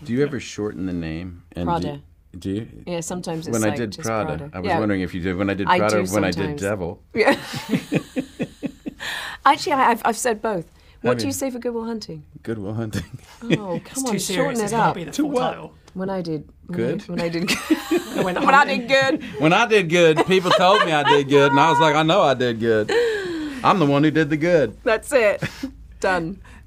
Do you ever shorten the name? And Prada. Do you? Yeah, sometimes it's when like I did just Prada. I was wondering if you did when I did I Prada or do when I did sometimes. Devil. Yeah. Actually, I've said both. What Have do you? you say for Good Will Hunting? Good Will Hunting. Oh, It's come too on, serious. shorten It's it got to up. be the To full what? title. When I did Good? When I did When when I did good. When I did good, people told me I did good, and I was like, I know I did good. I'm the one who did the good. That's it. Done.